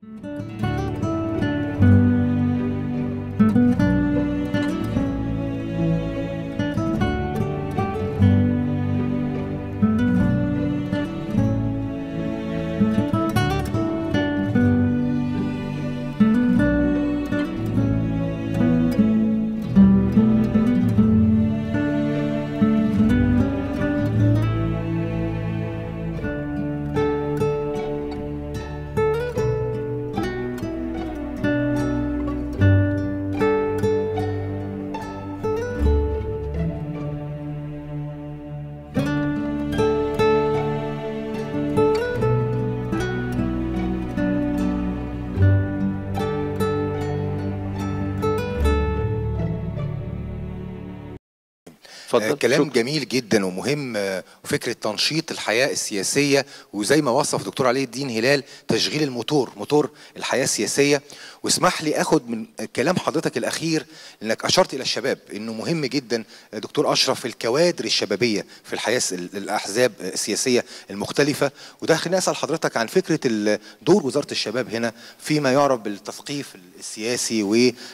كلام جميل جدا ومهم، وفكره تنشيط الحياه السياسيه، وزي ما وصف دكتور علي الدين هلال تشغيل موتور الحياه السياسيه. واسمح لي اخد من كلام حضرتك الاخير انك اشرت الى الشباب انه مهم جدا دكتور اشرف الكوادر الشبابيه في الحياه، الاحزاب السياسيه المختلفه. وده خليني اسال حضرتك عن فكره دور وزاره الشباب هنا فيما يعرف بالتثقيف السياسي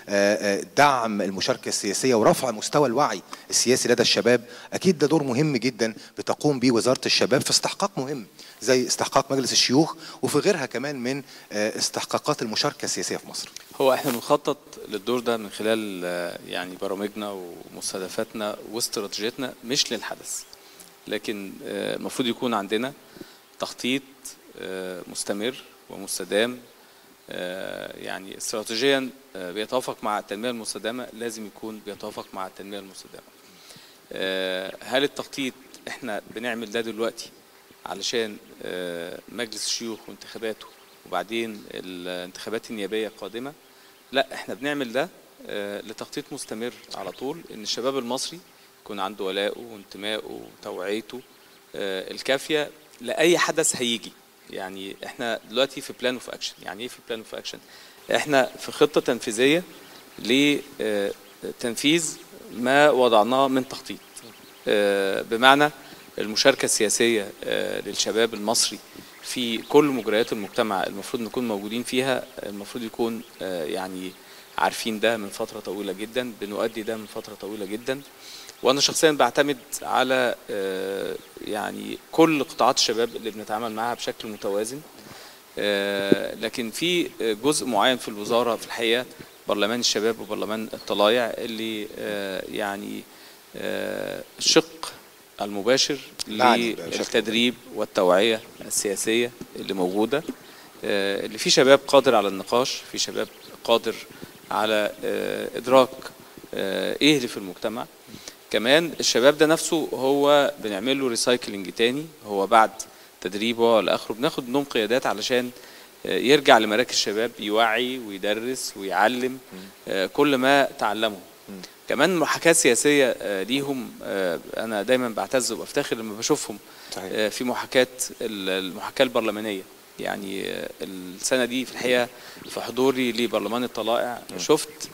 ودعم المشاركه السياسيه ورفع مستوى الوعي السياسي لدى الشباب. اكيد ده دور مهم جدا بتقوم به وزاره الشباب في استحقاق مهم زي استحقاق مجلس الشيوخ وفي غيرها كمان من استحقاقات المشاركه السياسيه في مصر. هو احنا بنخطط للدور ده من خلال يعني برامجنا ومستهدفاتنا واستراتيجيتنا، مش للحدث، لكن المفروض يكون عندنا تخطيط مستمر ومستدام. يعني استراتيجيا بيتوافق مع التنميه المستدامه، لازم يكون بيتوافق مع التنميه المستدامه. هل التخطيط احنا بنعمل ده دلوقتي علشان مجلس الشيوخ وانتخاباته وبعدين الانتخابات النيابيه القادمه؟ لا، احنا بنعمل ده لتخطيط مستمر على طول، ان الشباب المصري يكون عنده ولائه وانتمائه وتوعيته الكافيه لاي حدث هيجي. يعني احنا دلوقتي في بلان اوف اكشن. يعني ايه في بلان اوف اكشن؟ احنا في خطه تنفيذيه لتنفيذ ما وضعناه من تخطيط، بمعنى المشاركه السياسيه للشباب المصري في كل مجريات المجتمع المفروض نكون موجودين فيها. المفروض يكون يعني عارفين ده من فتره طويله جدا، بنؤدي ده من فتره طويله جدا. وانا شخصيا بعتمد على يعني كل قطاعات الشباب اللي بنتعامل معها بشكل متوازن. لكن في جزء معين في الوزاره في الحقيقه برلمان الشباب وبرلمان الطلائع اللي يعني الشق المباشر للتدريب والتوعيه السياسيه اللي موجوده، اللي فيه شباب قادر على النقاش، في شباب قادر على ادراك ايه اللي في المجتمع. كمان الشباب ده نفسه هو بنعمل له ريسايكلينج تاني، هو بعد تدريبه ولا اخره بناخد منهم قيادات علشان يرجع لمراكز الشباب يوعي ويدرس ويعلم كل ما تعلمه. كمان محاكاة سياسية ليهم، أنا دايما بعتز وبفتخر لما بشوفهم في المحاكاة البرلمانية. يعني السنة دي في الحقيقة في حضوري لبرلمان الطلائع شفت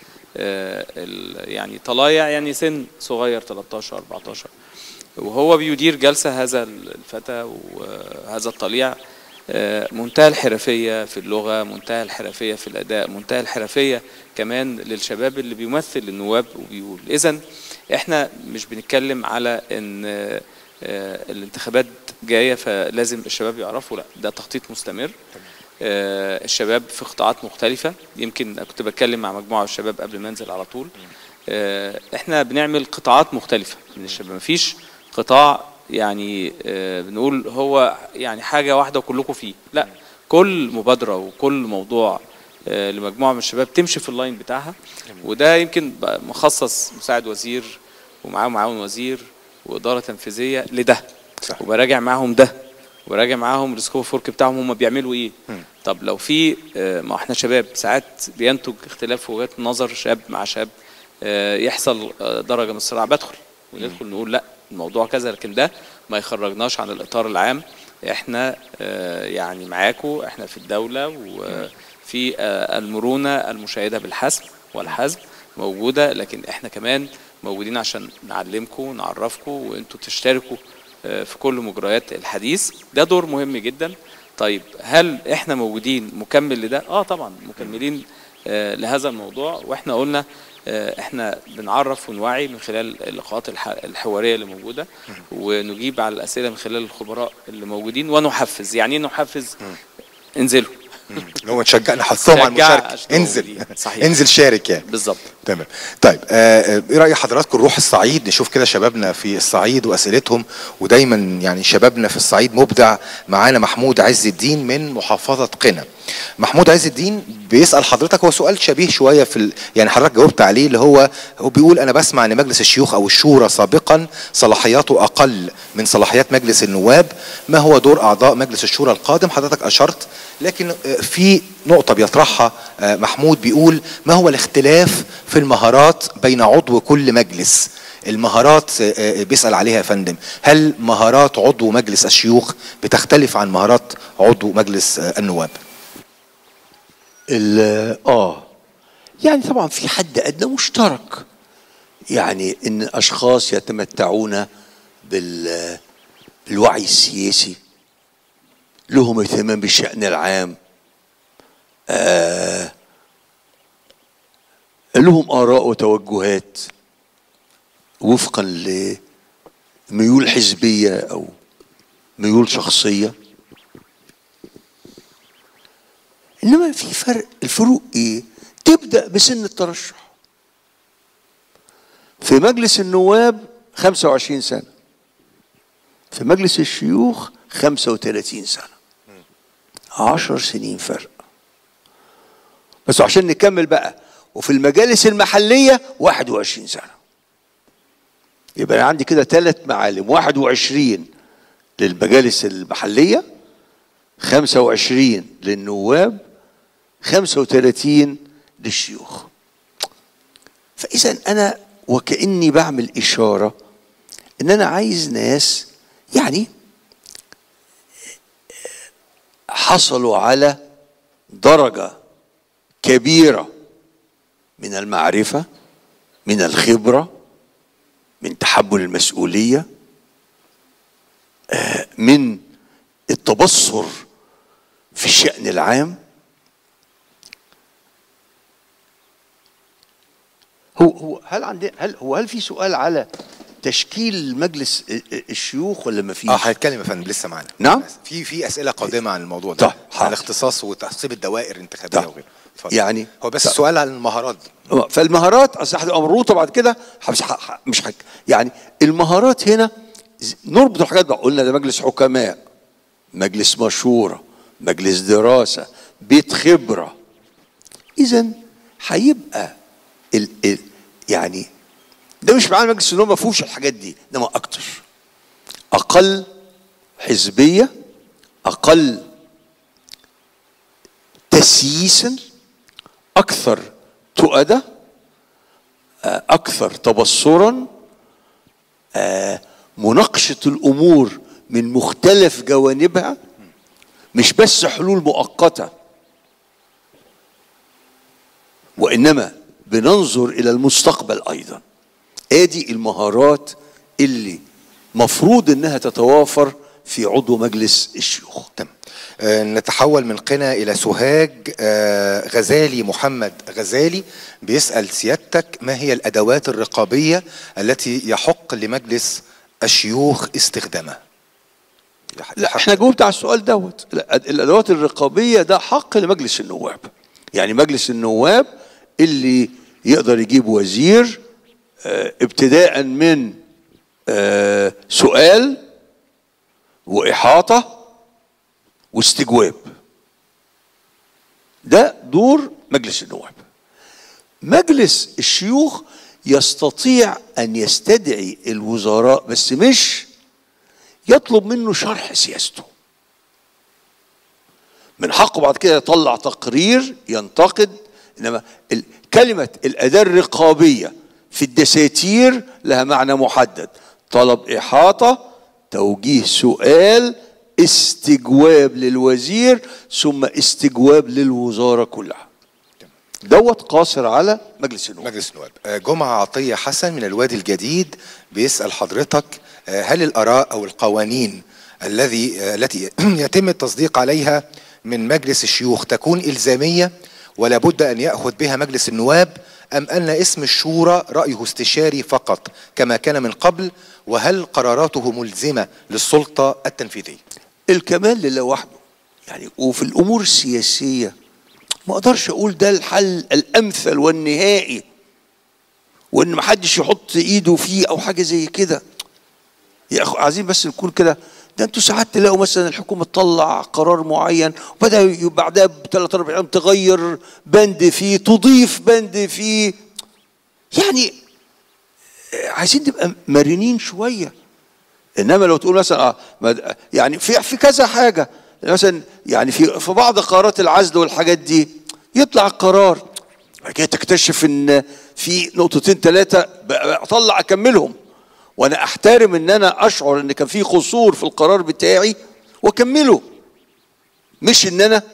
يعني طلايع، يعني سن صغير 13 14، وهو بيدير جلسة هذا الفتى وهذا الطليع منتهى الحرفية في اللغة، منتهى الحرفية في الأداء، منتهى الحرفية كمان للشباب اللي بيمثل النواب وبيقول. إذن احنا مش بنتكلم على ان الانتخابات جاية فلازم الشباب يعرفوا، لا، ده تخطيط مستمر. الشباب في قطاعات مختلفة، يمكن كنت بتكلم مع مجموعة من الشباب قبل ما انزل على طول. احنا بنعمل قطاعات مختلفة من الشباب، مفيش قطاع يعني بنقول هو يعني حاجة واحدة وكلكم فيه، لا، كل مبادرة وكل موضوع لمجموعة من الشباب تمشي في اللاين بتاعها. وده يمكن مخصص مساعد وزير ومعاه معاون وزير وإدارة تنفيذية لده، وبراجع معاهم ده، وبراجع معاهم السكوب فورك بتاعهم هم بيعملوا ايه. طب لو في ما احنا شباب ساعات بينتج اختلاف في وجهات النظر، شاب مع شاب يحصل درجة من الصراع، بدخل وندخل نقول لا الموضوع كذا، لكن ده ما يخرجناش عن الإطار العام. احنا يعني معاكم، احنا في الدولة وفي المرونة المشاهدة بالحسم والحزم موجودة، لكن احنا كمان موجودين عشان نعلمكم نعرفكم وانتوا تشتركوا في كل مجريات الحديث. ده دور مهم جدا. طيب هل احنا موجودين مكمل لده؟ طبعا مكملين لهذا الموضوع. واحنا قلنا احنا بنعرف ونوعي من خلال اللقاءات الحواريه اللي موجوده، ونجيب على الاسئله من خلال الخبراء اللي موجودين، ونحفز. يعني ايه نحفز؟ انزلوا، هو نشجع، نحثهم على المشاركه. انزل صحيح. انزل شارك يعني. بالظبط. تمام. طيب ايه راي حضراتكم نروح الصعيد، نشوف كده شبابنا في الصعيد واسئلتهم، ودايما يعني شبابنا في الصعيد مبدع. معانا محمود عز الدين من محافظه قنا. محمود عز الدين بيسال حضرتك، هو سؤال شبيه شويه في يعني حضرتك جاوبت عليه، اللي هو بيقول انا بسمع ان مجلس الشيوخ او الشورى سابقا صلاحياته اقل من صلاحيات مجلس النواب، ما هو دور اعضاء مجلس الشورى القادم؟ حضرتك اشرت، لكن في نقطه بيطرحها محمود، بيقول ما هو الاختلاف في المهارات بين عضو كل مجلس؟ المهارات بيسأل عليها يا فندم، هل مهارات عضو مجلس الشيوخ بتختلف عن مهارات عضو مجلس النواب؟ يعني طبعا في حد أدنى مشترك، يعني إن أشخاص يتمتعون بالوعي السياسي، لهم اهتمام بالشأن العام، لهم آراء وتوجهات وفقا لميول حزبية أو ميول شخصية. إنما في فرق، الفروق إيه؟ تبدأ بسن الترشح. في مجلس النواب 25 سنة، في مجلس الشيوخ 35 سنة، 10 سنين فرق. بس عشان نكمل بقى، وفي المجالس المحلية 21 سنة. يبقى أنا عندي كده 3 معالم، 21 للمجالس المحلية، 25 للنواب، 35 للشيوخ. فإذا أنا وكأني بعمل إشارة إن أنا عايز ناس يعني حصلوا على درجة كبيرة من المعرفة، من الخبرة، من تحمل المسؤولية، من التبصر في الشأن العام. هل في سؤال على تشكيل مجلس الشيوخ ولا ما فيش؟ هنتكلم يا فندم، لسه معانا. نعم، في اسئله قادمه عن الموضوع ده، عن الاختصاص وتحسيب الدوائر الانتخابيه وغيره. يعني هو بس السؤال عن المهارات دي. فالمهارات اصل هتبقى مربوطه بعد كده، مش حاجة. يعني المهارات هنا نربط الحاجات بقى. قلنا ده مجلس حكماء، مجلس مشوره، مجلس دراسه، بيت خبره. اذا هيبقى يعني ده مش معنى مجلس النواب ما فيهوش الحاجات دي، انما اكتر، اقل حزبيه، اقل تسييسا، اكثر تؤده، اكثر تبصرا، مناقشه الامور من مختلف جوانبها، مش بس حلول مؤقته، وانما بننظر الى المستقبل ايضا. ادي المهارات اللي مفروض انها تتوافر في عضو مجلس الشيوخ. تمام. نتحول من قنا الى سوهاج. غزالي محمد غزالي بيسأل سيادتك، ما هي الادوات الرقابية التي يحق لمجلس الشيوخ استخدامها؟ لا، احنا جاوبت على السؤال دوت. الادوات الرقابية ده حق لمجلس النواب. يعني مجلس النواب اللي يقدر يجيب وزير ابتداء من سؤال وإحاطة واستجواب، ده دور مجلس النواب. مجلس الشيوخ يستطيع أن يستدعي الوزراء، بس مش يطلب منه شرح سياسته. من حقه بعد كده يطلع تقرير ينتقد، إنما كلمة الأداة الرقابية في الدساتير لها معنى محدد: طلب إحاطة، توجيه سؤال، استجواب للوزير، ثم استجواب للوزارة كلها. دوت قاصر على مجلس النواب. مجلس النواب. جمعة عطية حسن من الوادي الجديد بيسأل حضرتك، هل الآراء أو القوانين التي يتم التصديق عليها من مجلس الشيوخ تكون إلزامية ولا بد أن يأخذ بها مجلس النواب، أم أن اسم الشورى رأيه استشاري فقط كما كان من قبل؟ وهل قراراته ملزمة للسلطة التنفيذية؟ الكمال لله وحده يعني. وفي الأمور السياسية ما أقدرش أقول ده الحل الأمثل والنهائي وإن محدش يحط إيده فيه أو حاجة زي كده. يا أخو عايزين بس نكون كده. ده انتوا ساعات تلاقوا مثلا الحكومه تطلع قرار معين وبدا بعدها بثلاث اربع ايام تغير بند فيه، تضيف بند فيه. يعني عايزين نبقى مرنين شويه. انما لو تقول مثلا يعني في كذا حاجه مثلا، يعني في بعض قرارات العزل والحاجات دي يطلع القرار بعد كده تكتشف ان في نقطتين ثلاثه اطلع اكملهم، وانا احترم ان انا اشعر ان كان في قصور في القرار بتاعي واكمله، مش ان انا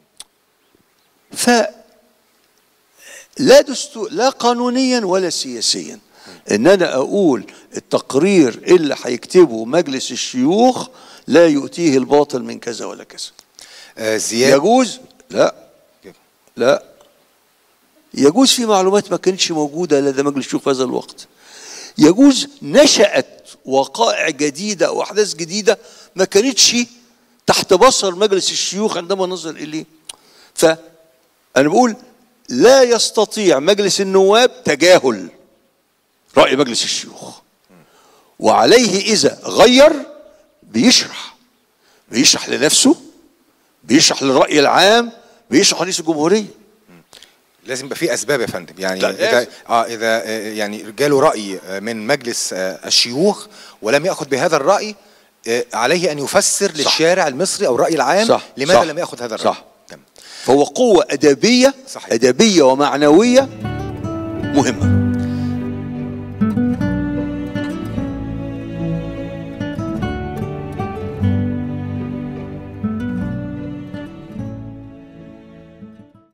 لا دستور لا قانونيا ولا سياسيا ان انا اقول التقرير اللي هيكتبه مجلس الشيوخ لا يؤتيه الباطل من كذا ولا كذا. زياد يجوز؟ لا يجوز في معلومات ما كانتش موجوده لدى مجلس الشيوخ في هذا الوقت. يجوز نشأت وقائع جديدة أو أحداث جديدة ما كانتش تحت بصر مجلس الشيوخ عندما نظر إليه. فأنا بقول لا يستطيع مجلس النواب تجاهل رأي مجلس الشيوخ، وعليه إذا غير بيشرح لنفسه، بيشرح للرأي العام، بيشرح لرئيس الجمهورية. لازم يبقى في اسباب يا فندم. يعني اذا يعني جاله راي من مجلس الشيوخ ولم ياخذ بهذا الراي، عليه ان يفسر للشارع المصري او الراي العام لماذا لم ياخذ هذا الراي. صح. فهو قوه ادبيه ومعنويه مهمه.